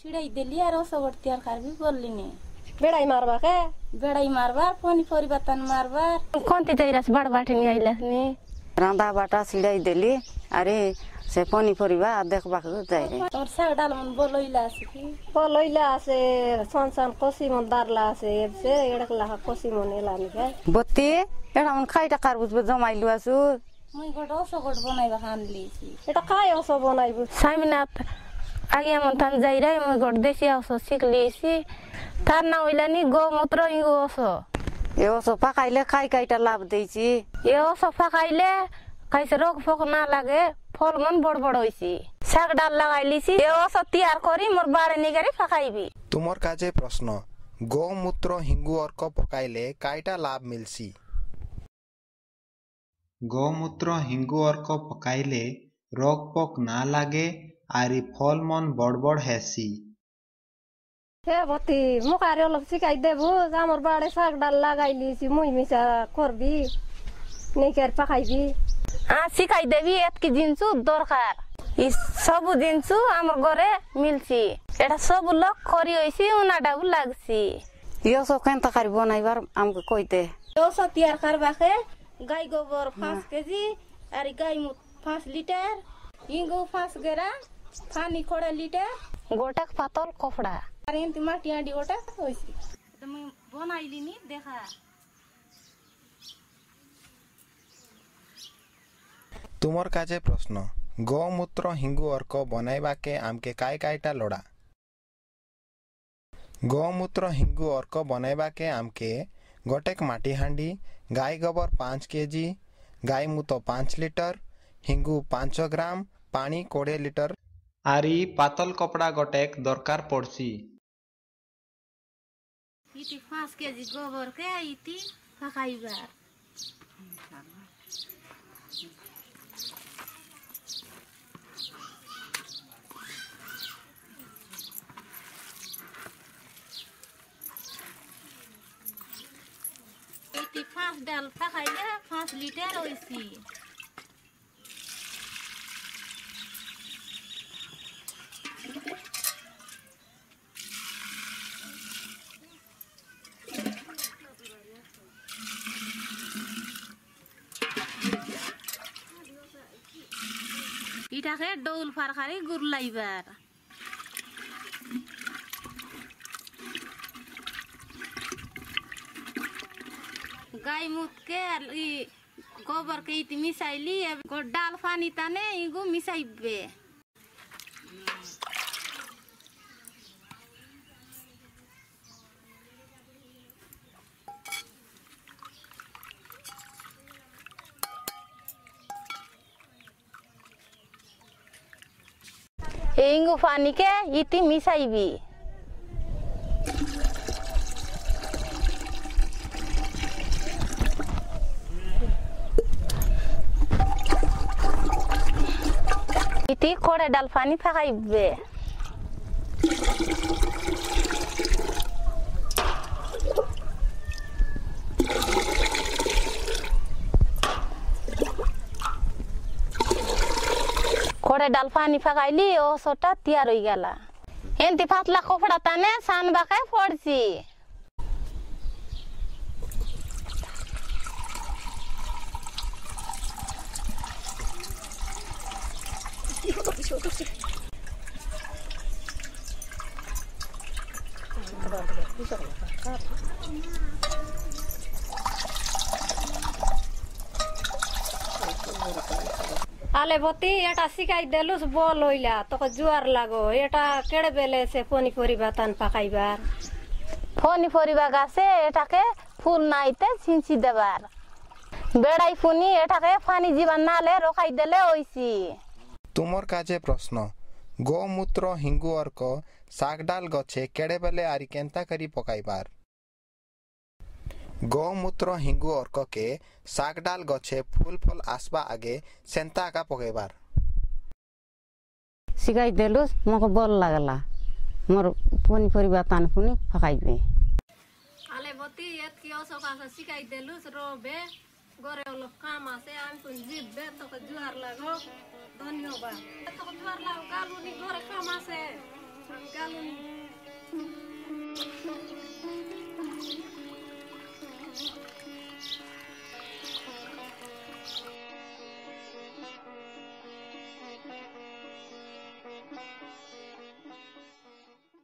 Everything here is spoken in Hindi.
छिड़ाई देली आर ओसगट तैयार करबी बोललिनी बेड़ाई मारबा के बेड़ाई मारबार पनीपरिबा तन मारबार कोनती तैरास बड़बाटी आइलासनी रांधा बाटा छिड़ाई देली अरे से पनीपरिबा देखबाक जाय रे और साग डाल मन बोलइला आसी बोलइला से सन कोसी मन दारला से से एडकला कोसी मन एलानी के बत्ती एडा मन खाइटा कारबुज जमाइलु आसु मुई गड ओसगट बनाइबा खानलीसी एटा काय ओसो बनाइबु सामिनाथ आगे मन तन जाइरा म गड देसी ओसो सिकलीसी तार ना होइलानी गोमूत्र इगो ओसो ए ओसो पकाइले खाइटा लाभ दैछि ए ओसो पकाइले कैसे रोग फोक ना लागे फल मन बड़ होइसी साग डाल लगाइलीसी ए ओसो तैयार करी मोर बाड़े निगारी पकाइबी तुमर काजे प्रश्न गोमूत्र हिंगु अर्क पकाइले काइटा लाभ मिलसी गोमूत्र हिंगु अर्क पकाइले रोग पोक ना लागे आरी फल मन बड़ हेसी हे बती मुकारे ओलब सिकाइ देबु हमर बाड़े साग डाल लगाइलीसी मुई मिसा करबी नै कर पकाइबी सिकाइ देबी एतकी जिन्सु दरकार इ सब जिन्सु हमर घरे मिलसी एटा सब लोग करी होइसी उना डाबु लागसी यो सो केन तकारी बनाइबार हमके कइते यो सब तैयार करबा के गाय गोबर 5 केजी आरी गाय मुत 5 लिटर हिंगो 5 गेरा पानी खोड़ा लिटर गोटक पातल कपड़ा अरे एंती माटी आडी गोटा होइसी त मैं बनाइलिनी देखा तुमर काजे प्रश्न गोमूत्र हिंगु अर्क बनाइबा के आमके काइटा लोड़ा गोमूत्र हिंगु अर्क बनाइबा के आमके गोटेक माटी हांडी गाय गोबर 5 केजी गाय मुतो 5 लिटर हिंगु 500 ग्राम पानी 20 लिटर आरी पातल कपड़ा गोटेक दरकार पड़सी इति 5 केजी गोबर के इति पकाइबा इति 5 डाल पकाइले 5 लिटर होइसी इटाके डौल फारखारी गुरलाइबार गाय मुत के गोबर के इति मिसाइली डाल पानी ताने इगो मिसाइबे हिंगु पानी के इति मिसाइबी इति कोड़े डाल पानी पकाइबे कोड़े डाल पानी पकाइली ओ सोटा तैयार हो गला एंती पातला कपड़ा ताने सान बाके पड़सी आले बती एटा सिकाइ देलुस बोल होइला तको जुआर लागो एटा केड़े बेले से पनीपरिबा तन पकाइबार पनीपरिबा गासे एटाके फूल नाइते सिंची देबार बेड़ाई फुनी एटाके पानी जीवन नाले रोकाइ देले होइसी तुमर काजे प्रश्न गोमूत्र हिंगु अर्क साग डाल गछे केड़े बेले आरी केंता करी पकाइबार गोमूत्र हिंगु अर्क के साग डाल गछे फूल फल आसबा आगे सेंता का पकाइबार सिकाइ देलुस मको बोल लागला मोर पनीपरिबा तान पुनी पकाइबे आले बती एत की ओसोका सिकाइ देलुस रोबे गोरे ओलो काम आसे आम पुन जिबे तको जुआर लागो धन्यवाद तको जुआर लागो गालुनी गोरे काम आसे हम गालुनी